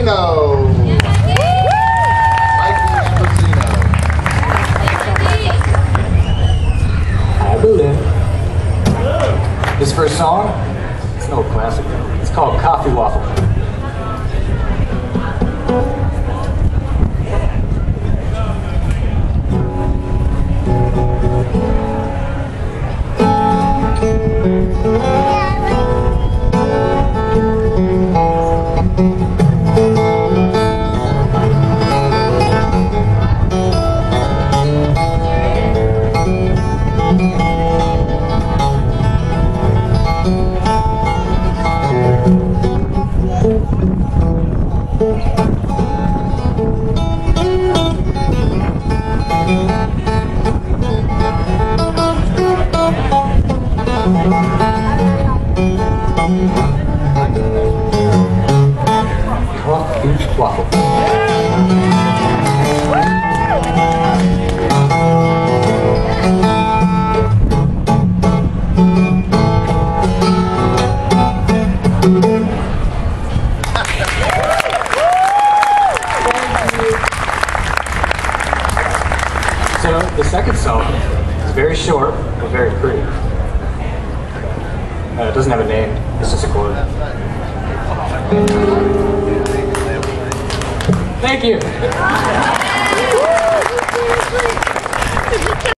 Ambrosino. Mikey Ambrosino. I believe. This first song, it's an old classic. It's called Coffee Waffle. Coffee waffle. So the second song is very short but very pretty. It doesn't have a name, it's just a chord. Thank you.